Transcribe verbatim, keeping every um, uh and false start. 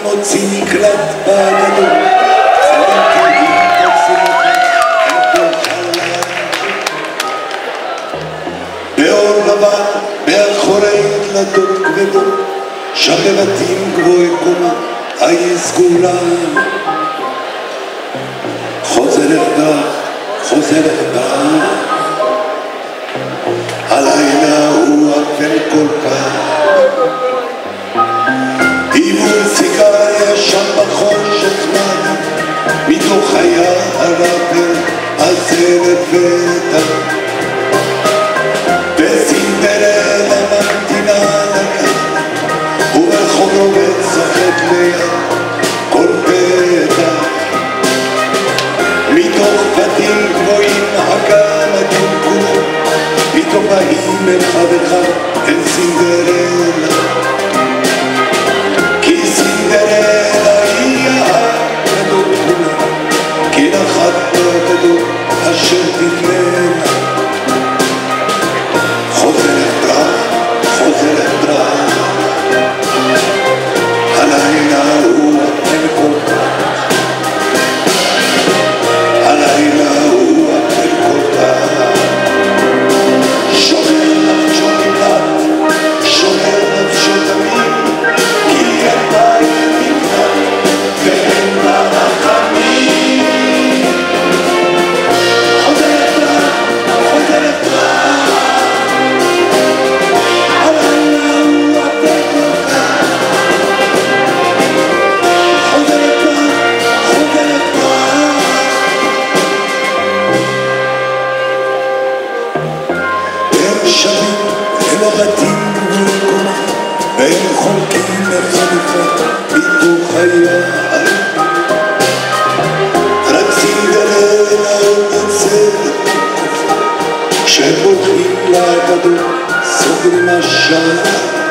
מוציא מקלט בגדול, צלם קרבים תופסים אותך, באור לבן, מאחורי דלתות כבדות, שם בבתים גבוהי קומה, העיר סגורה. חוזר ארדה, חוזר ארדה, הלילה הוא אפל כל כך, עיבור סיגריה שם בחושך מדי, מתוך היער הפל הסרט וטח, וסינדרלה ממתינה לקחת, וברחוב משחק ליד כל פתח, מתוך בתים גבוהים הגמדים כולם, פתאום באים אחד אחד אל סינדרלה, כי סינדרלה היא הגדול כולם, כי נחת בגדול אשר תתמנה. חוזרת רע, חוזרת רע, הלילה הוא אפל כל כך, הלילה הוא אפל כל כך, שומר נפשו נמלט, שומר נפשו תמיד, כי הבית נמלט ואין לה רחמים. חוזרת רע, חוזרת רע, הלילה הוא אפל כל כך, חוזרת רע, חוזרת רע. הם שבים אל הבתים גבוהי קומה, והם חולקים אחד אחד מתוך היער, רק סינדרלה עוד יוצאת כשהם הולכים לגדול סוגרים השער.